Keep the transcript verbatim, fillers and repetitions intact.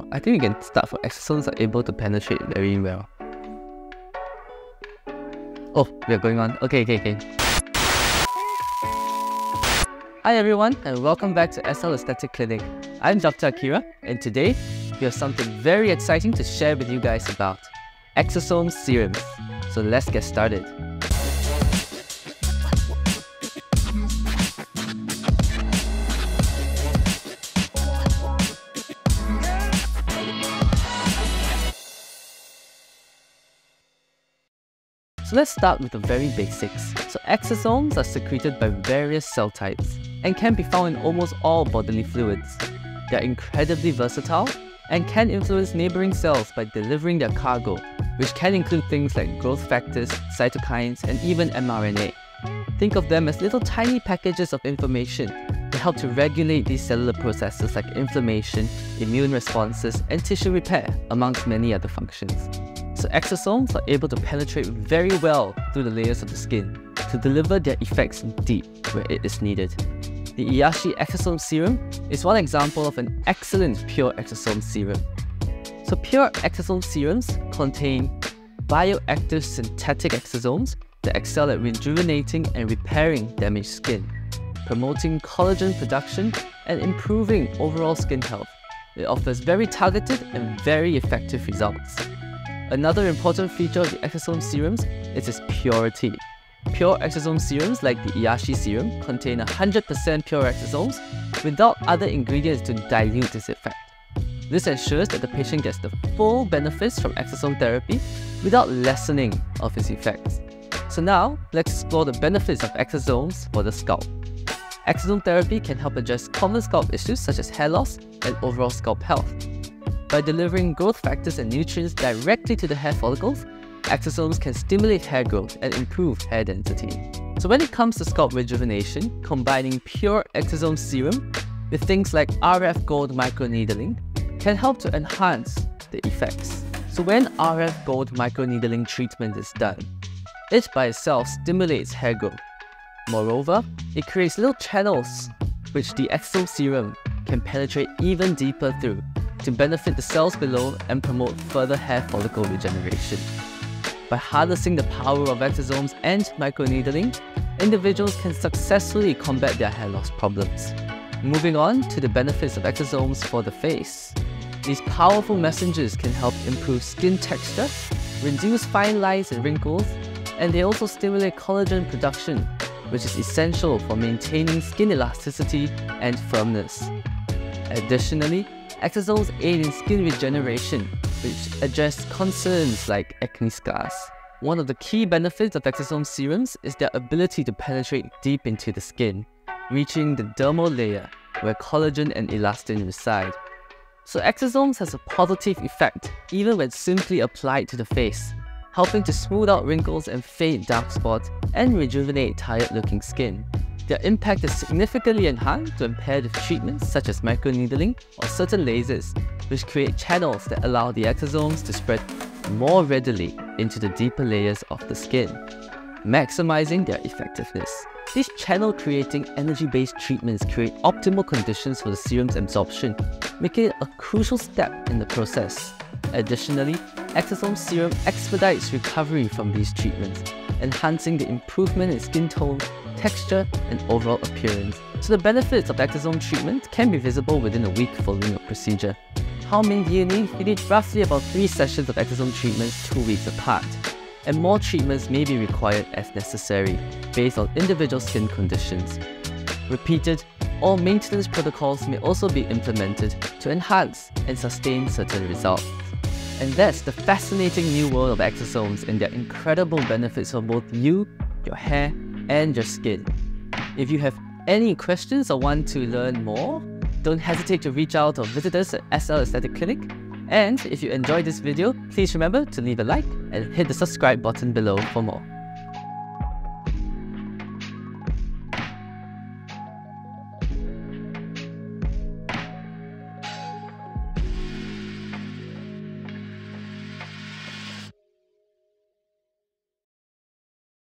I think we can start for exosomes are able to penetrate very well. Oh, we are going on. Okay, okay, okay. Hi everyone, and welcome back to S L Aesthetic Clinic. I'm Doctor Akira, and today we have something very exciting to share with you guys about Exosomes Serum. So let's get started. So let's start with the very basics. So exosomes are secreted by various cell types and can be found in almost all bodily fluids. They are incredibly versatile and can influence neighboring cells by delivering their cargo, which can include things like growth factors, cytokines, and even m R N A. Think of them as little tiny packages of information to help to regulate these cellular processes like inflammation, immune responses, and tissue repair, amongst many other functions. So exosomes are able to penetrate very well through the layers of the skin to deliver their effects deep where it is needed. The IYASHI Exosome Serum is one example of an excellent pure exosome serum. So pure exosome serums contain bioactive synthetic exosomes that excel at rejuvenating and repairing damaged skin, promoting collagen production and improving overall skin health. It offers very targeted and very effective results. Another important feature of the exosome serums is its purity. Pure exosome serums like the IYASHI serum contain one hundred percent pure exosomes without other ingredients to dilute its effect. This ensures that the patient gets the full benefits from exosome therapy without lessening of its effects. So now, let's explore the benefits of exosomes for the scalp. Exosome therapy can help address common scalp issues such as hair loss and overall scalp health. By delivering growth factors and nutrients directly to the hair follicles, exosomes can stimulate hair growth and improve hair density. So when it comes to scalp rejuvenation, combining pure exosome serum with things like R F Gold Microneedling can help to enhance the effects. So when R F Gold Microneedling treatment is done, it by itself stimulates hair growth. Moreover, it creates little channels which the exosome serum can penetrate even deeper through to benefit the cells below and promote further hair follicle regeneration. By harnessing the power of exosomes and microneedling, individuals can successfully combat their hair loss problems. Moving on to the benefits of exosomes for the face. These powerful messengers can help improve skin texture, reduce fine lines and wrinkles, and they also stimulate collagen production, which is essential for maintaining skin elasticity and firmness. Additionally, exosomes aid in skin regeneration, which address concerns like acne scars. One of the key benefits of exosome serums is their ability to penetrate deep into the skin, reaching the dermal layer where collagen and elastin reside. So exosomes has a positive effect even when simply applied to the face, helping to smooth out wrinkles and fade dark spots and rejuvenate tired-looking skin. Their impact is significantly enhanced when paired with treatments such as microneedling or certain lasers, which create channels that allow the exosomes to spread more readily into the deeper layers of the skin, maximizing their effectiveness. These channel-creating energy-based treatments create optimal conditions for the serum's absorption, making it a crucial step in the process. Additionally, exosome serum expedites recovery from these treatments, enhancing the improvement in skin tone, texture, and overall appearance. So the benefits of exosome treatment can be visible within a week following a procedure. How many do you need? You need roughly about three sessions of exosome treatments two weeks apart. And more treatments may be required as necessary, based on individual skin conditions. Repeated or maintenance protocols may also be implemented to enhance and sustain certain results. And that's the fascinating new world of exosomes and their incredible benefits for both you, your hair, and your skin. If you have any questions or want to learn more, don't hesitate to reach out or visit us at S L Aesthetic Clinic. And if you enjoyed this video, please remember to leave a like and hit the subscribe button below for more.